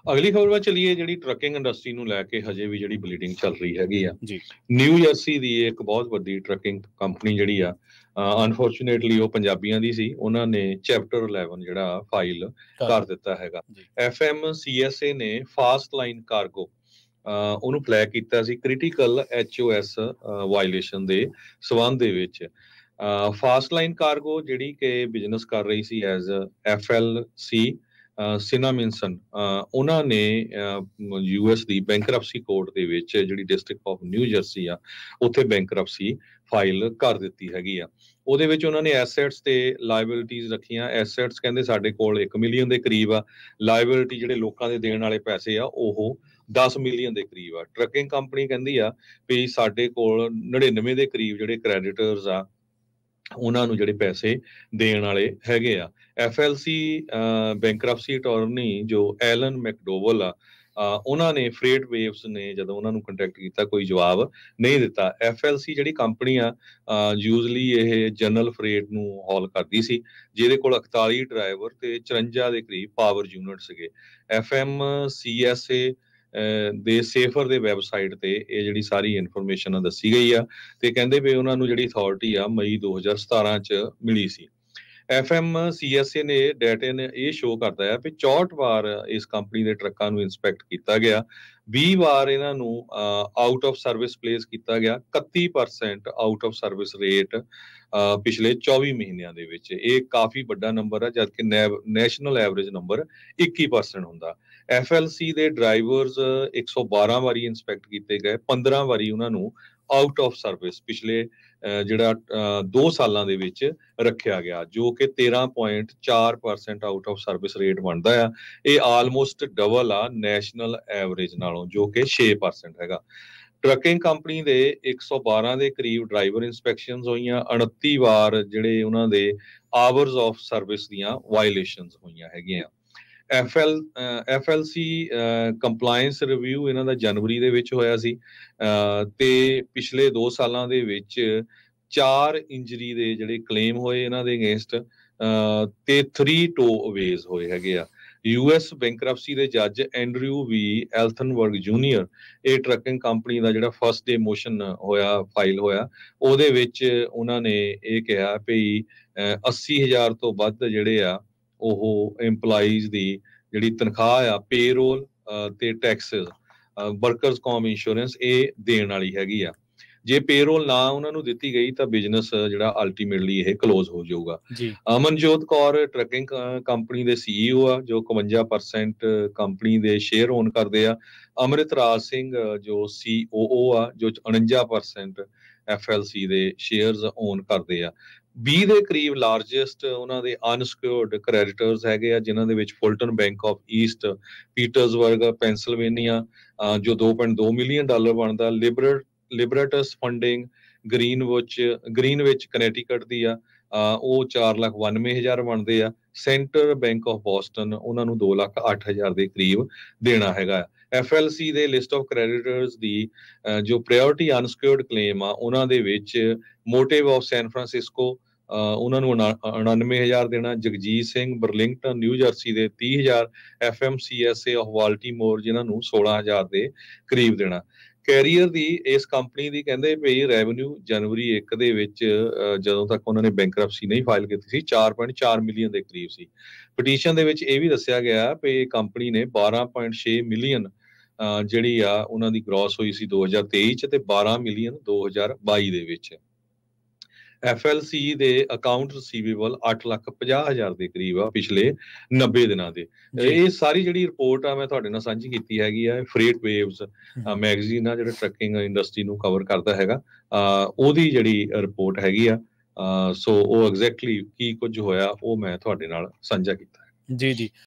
ਅਗਲੀ ਖਬਰ ਵੱਲ ਚਲੀਏ, ਜਿਹੜੀ ਟਰੱਕਿੰਗ ਇੰਡਸਟਰੀ ਨੂੰ ਲੈ ਕੇ ਹਜੇ ਵੀ ਜਿਹੜੀ ਬਲੀਡਿੰਗ ਚੱਲ ਰਹੀ ਹੈਗੀ ਆ। ਜੀ ਨਿਊ ਜਰਸੀ ਦੀ ਇੱਕ ਬਹੁਤ ਵੱਡੀ ਟਰੱਕਿੰਗ ਕੰਪਨੀ ਜਿਹੜੀ ਆ, ਅਨਫੋਰਚੂਨੇਟਲੀ ਉਹ ਪੰਜਾਬੀਆਂ ਦੀ ਸੀ, ਉਹਨਾਂ ਨੇ ਚੈਪਟਰ 11 ਜਿਹੜਾ ਫਾਈਲ ਕਰ ਦਿੱਤਾ ਹੈਗਾ। ਜੀ FMCSA ਨੇ ਫਾਸਟ ਲਾਈਨ ਕਾਰਗੋ ਉਹਨੂੰ ਫਲੈਗ ਕੀਤਾ ਸੀ ਕ੍ਰਿਟੀਕਲ HOS ਵਾਇਲੇਸ਼ਨ ਦੇ ਸਬੰਧ ਦੇ ਵਿੱਚ। ਫਾਸਟ ਲਾਈਨ ਕਾਰਗੋ ਜਿਹੜੀ ਕਿ ਬਿਜ਼ਨਸ ਕਰ ਰਹੀ ਸੀ ਐਜ਼ FLC ਸਿਨਾਮਿਨਸਨ, ਉਹਨਾਂ ਨੇ US ਦੀ ਬੈਂਕਰਪਸੀ ਕੋਰਟ ਦੇ ਵਿੱਚ ਜਿਹੜੀ ਡਿਸਟ੍ਰਿਕਟ ਆਫ ਨਿਊ ਜਰਸੀ ਆ, ਉੱਥੇ ਬੈਂਕਰਪਸੀ ਫਾਈਲ ਕਰ ਦਿੱਤੀ ਹੈਗੀ ਆ। ਉਹਦੇ ਵਿੱਚ ਉਹਨਾਂ ਨੇ ਐਸੈਟਸ ਤੇ ਲਾਇਬਿਲਿਟੀਜ਼ ਰੱਖੀਆਂ। ਐਸੈਟਸ ਕਹਿੰਦੇ ਸਾਡੇ ਕੋਲ 1 ਮਿਲੀਅਨ ਦੇ ਕਰੀਬ ਆ, ਲਾਇਬਿਲਿਟੀ ਜਿਹੜੇ ਲੋਕਾਂ ਦੇ ਦੇਣ ਵਾਲੇ ਪੈਸੇ ਆ ਉਹ 10 ਮਿਲੀਅਨ ਦੇ ਕਰੀਬ ਆ। ਟਰੱਕਿੰਗ ਕੰਪਨੀ ਕਹਿੰਦੀ ਆ ਵੀ ਸਾਡੇ ਕੋਲ 99 ਦੇ ਕਰੀਬ ਜਿਹੜੇ ਕ੍ਰੈਡੀਟਰਸ ਆ, ਉਹਨਾਂ ਨੂੰ ਜਿਹੜੇ ਪੈਸੇ ਦੇਣ ਵਾਲੇ ਹੈਗੇ ਆ। FLC ਬੈਂਕਰਪਸੀ ਅਟਾਰਨੀ ਜੋ ਐਲਨ ਮੈਕਡੋਵਲ ਆ, ਉਹਨਾਂ ਨੇ ਫਰੇਟ ਵੇਵਸ ਨੇ ਜਦੋਂ ਉਹਨਾਂ ਨੂੰ ਕੰਟੈਕਟ ਕੀਤਾ ਕੋਈ ਜਵਾਬ ਨਹੀਂ ਦਿੱਤਾ। FLC ਜਿਹੜੀ ਕੰਪਨੀ ਆ, ਯੂਜ਼ਲੀ ਇਹ ਜਨਰਲ ਫਰੇਟ ਨੂੰ ਹੌਲ ਕਰਦੀ ਸੀ, ਜਿਹਦੇ ਕੋਲ 41 ਡਰਾਈਵਰ ਤੇ 54 ਦੇ ਕਰੀਬ ਪਾਵਰ ਯੂਨਿਟ ਸੀਗੇ। FMCSA ਦੇ ਸੇਫਰ ਦੇ ਵੈਬਸਾਈਟ ਤੇ ਇਹ ਜਿਹੜੀ ਸਾਰੀ ਇਨਫੋਰਮੇਸ਼ਨ ਦੱਸੀ ਗਈ ਆ, ਤੇ ਕਹਿੰਦੇ ਵੀ ਉਹਨਾਂ ਨੂੰ ਜਿਹੜੀ ਅਥਾਰਟੀ ਆ ਮਈ 2017 ਚ ਮਿਲੀ ਸੀ। FMCSA ਨੇ ਡਾਟੇ ਨੇ ਇਹ ਸ਼ੋਅ ਕਰਦਾ ਹੈ ਵੀ 64 ਵਾਰ ਇਸ ਕੰਪਨੀ ਦੇ ਟਰੱਕਾਂ ਨੂੰ ਇੰਸਪੈਕਟ ਕੀਤਾ ਗਿਆ, 20 ਵਾਰ ਇਹਨਾਂ ਨੂੰ ਆਊਟ ਆਫ ਸਰਵਿਸ ਪਲੇਸ ਕੀਤਾ ਗਿਆ, 31% ਆਊਟ ਆਫ ਸਰਵਿਸ ਰੇਟ ਪਿਛਲੇ 24 ਮਹੀਨਿਆਂ ਦੇ ਵਿੱਚ। ਇਹ ਕਾਫੀ ਵੱਡਾ ਨੰਬਰ ਹੈ, ਜਦਕਿ ਨੈਸ਼ਨਲ ਐਵਰੇਜ ਨੰਬਰ 21% ਹੁੰਦਾ। FLC ਦੇ ਡਰਾਈਵਰਸ 112 ਵਾਰੀ ਇੰਸਪੈਕਟ ਕੀਤੇ ਗਏ, 15 ਵਾਰੀ ਉਹਨਾਂ ਨੂੰ ਆਊਟ ਆਫ ਸਰਵਿਸ ਪਿਛਲੇ ਜਿਹੜਾ 2 ਸਾਲਾਂ ਦੇ ਵਿੱਚ ਰੱਖਿਆ ਗਿਆ, ਜੋ ਕਿ 13.4% ਆਊਟ ਆਫ ਸਰਵਿਸ ਰੇਟ ਬਣਦਾ ਆ। ਇਹ ਆਲਮੋਸਟ ਡਬਲ ਆ ਨੈਸ਼ਨਲ ਐਵਰੇਜ ਨਾਲੋਂ, ਜੋ ਕਿ 6% ਹੈਗਾ। ਟਰੱਕਿੰਗ ਕੰਪਨੀ ਦੇ 112 ਦੇ ਕਰੀਬ ਡਰਾਈਵਰ ਇੰਸਪੈਕਸ਼ਨਸ ਹੋਈਆਂ, 29 ਵਾਰ ਜਿਹੜੇ ਉਹਨਾਂ ਦੇ ਆਵਰਸ ਆਫ ਸਰਵਿਸ ਦੀਆਂ ਵਾਇਲੇਸ਼ਨਸ ਹੋਈਆਂ ਹੈਗੀਆਂ। FLC ਕੰਪਲਾਇੰਸ ਰਿਵਿਊ ਇਹਨਾਂ ਦਾ ਜਨਵਰੀ ਦੇ ਵਿੱਚ ਹੋਇਆ ਸੀ, ਤੇ ਪਿਛਲੇ 2 ਸਾਲਾਂ ਦੇ ਵਿੱਚ 4 ਇੰਜਰੀ ਦੇ ਜਿਹੜੇ ਕਲੇਮ ਹੋਏ ਇਹਨਾਂ ਦੇ ਅਗੇਂਸਟ, ਤੇ 3 ਟੋ ਅਵੇਜ਼ ਹੋਏ ਹੈਗੇ ਆ। US ਬੈਂਕਰਪਸੀ ਦੇ ਜੱਜ ਐਂਡਰਿਊ ਵੀ ਐਲਥਨਬਰਗ ਜੂਨੀਅਰ, ਇਹ ਟਰੱਕਿੰਗ ਕੰਪਨੀ ਦਾ ਜਿਹੜਾ ਫਸਟ ਡੇ ਮੋਸ਼ਨ ਹੋਇਆ ਫਾਈਲ ਹੋਇਆ, ਉਹਦੇ ਵਿੱਚ ਉਹਨਾਂ ਨੇ ਇਹ ਕਿਹਾ ਵੀ 80,000 ਤੋਂ ਵੱਧ ਜਿਹੜੇ ਆ ਉਹ EMPLOYEES ਦੀ ਜਿਹੜੀ ਤਨਖਾਹ ਆ, ਪੇਰੋਲ ਤੇ ਟੈਕਸਸ, ਵਰਕਰਸ ਕੌਮ ਇੰਸ਼ੋਰੈਂਸ ਇਹ ਦੇਣ ਵਾਲੀ ਹੈਗੀ ਆ। ਜੇ ਪੇਰੋਲ ਨਾ ਉਹਨਾਂ ਨੂੰ ਦਿੱਤੀ ਗਈ ਤਾਂ ਬਿਜ਼ਨਸ ਜਿਹੜਾ ਅਲਟੀਮੇਟਲੀ ਇਹ ਕਲੋਜ਼ ਹੋ ਜਾਊਗਾ। ਅਮਨਜੋਤ ਕੌਰ ਟਰੱਕਿੰਗ ਕੰਪਨੀ ਦੇ CEO ਆ, ਜੋ 51% ਕੰਪਨੀ ਦੇ ਸ਼ੇਅਰ ਓਨ ਕਰਦੇ ਆ। ਅੰਮ੍ਰਿਤ ਰਾਜ ਸਿੰਘ ਜੋ COO ਆ, ਜੋ 49% FLC ਦੇ ਸ਼ੇਅਰਸ ਓਨ ਕਰਦੇ ਆ। 20 ਦੇ ਕਰੀਬ ਲਾਰਜੈਸਟ ਉਹਨਾਂ ਦੇ ਅਨਸਿਕਿਉਰਡ ਕ੍ਰੈਡੀਟਰਸ ਹੈਗੇ ਆ, ਜਿਨ੍ਹਾਂ ਦੇ ਵਿੱਚ Fulton bank of East Petersburg Pennsylvania ਜੋ $2.2 ਮਿਲੀਅਨ ਬਣਦਾ, ਲਿਬਰਟਸ ਫੰਡਿੰਗ ਗ੍ਰੀਨਵਿਚ ਕਨੈਟੀਕਟ ਦੀ ਆ, ਉਹ 4,92,000 ਬਣਦੇ ਆ। ਸੈਂਟਰ ਬੈਂਕ ਆਫ ਬੋਸਟਨ ਉਹਨਾਂ ਨੂੰ 2,08,000 ਦੇ ਕਰੀਬ ਦੇਣਾ ਹੈਗਾ। FLC ਦੇ ਲਿਸਟ ਆਫ ਕ੍ਰੈਡੀਟਰਸ ਦੀ ਜੋ ਪ੍ਰਾਇਓਰਟੀ ਅਨਸਿਕਿਉਰਡ ਕਲੇਮ ਆ, ਉਹਨਾਂ ਦੇ ਵਿੱਚ ਮੋਟਿਵ ਆਫ ਸੈਨ ਫਰਾਂਸਿਸਕੋ ਉਹਨਾਂ ਨੂੰ 99,000 ਦੇਣਾ, Jagjit Singh Burlington New Jersey ਦੇ 30,000, FMCSA ਆਫ ਬਾਲਟੀਮੋਰ ਜਿਨ੍ਹਾਂ ਨੂੰ 16,000 ਦੇ ਕਰੀਬ ਦੇਣਾ। ਕੈਰੀਅਰ ਦੀ ਇਸ ਕੰਪਨੀ ਦੀ ਕਹਿੰਦੇ ਵੀ ਰੈਵਨਿਊ ਜਨਵਰੀ 1 ਦੇ ਵਿੱਚ ਜਦੋਂ ਤੱਕ ਉਹਨਾਂ ਨੇ ਬੈਂਕਰਪਸੀ ਨਹੀਂ ਫਾਈਲ ਕੀਤੀ ਸੀ 4.4 ਮਿਲੀਅਨ ਦੇ ਕਰੀਬ ਸੀ। ਪਟੀਸ਼ਨ ਦੇ ਵਿੱਚ ਇਹ ਵੀ ਦੱਸਿਆ ਗਿਆ ਵੀ ਕੰਪਨੀ ਨੇ 12.6 ਮਿਲੀਅਨ ਜਿਹੜੀ ਆ ਉਹਨਾਂ ਦੀ ਗ੍ਰੋਸ ਹੋਈ ਸੀ 2023 ਚ, ਤੇ 12 ਮਿਲੀਅਨ 2022 ਦੇ ਵਿੱਚ। FLC ਦੇ ਅਕਾਊਂਟ ਰਿਸੀਵੇਬਲ 8,50,000 ਦੇ ਕਰੀਬ ਆ ਪਿਛਲੇ 90 ਦਿਨਾਂ ਦੇ। ਇਹ ਸਾਰੀ ਜਿਹੜੀ ਰਿਪੋਰਟ ਆ ਮੈਂ ਤੁਹਾਡੇ ਨਾਲ ਸਾਂਝੀ ਕੀਤੀ ਹੈਗੀ ਆ। ਫਰੇਟ ਵੇਵਸ ਮੈਗਜ਼ੀਨ ਆ ਜਿਹੜਾ ਟਰੱਕਿੰਗ ਇੰਡਸਟਰੀ ਨੂੰ ਕਵਰ ਕਰਦਾ ਹੈਗਾ, ਉਹਦੀ ਜਿਹੜੀ ਰਿਪੋਰਟ ਹੈਗੀ ਆ। ਸੋ ਉਹ ਐਗਜ਼ੈਕਟਲੀ ਕੀ ਕੁਝ ਹੋਇਆ ਉਹ ਮੈਂ ਤੁਹਾਡੇ ਨਾਲ ਸਾਂਝਾ ਕੀਤਾ। ਜੀ।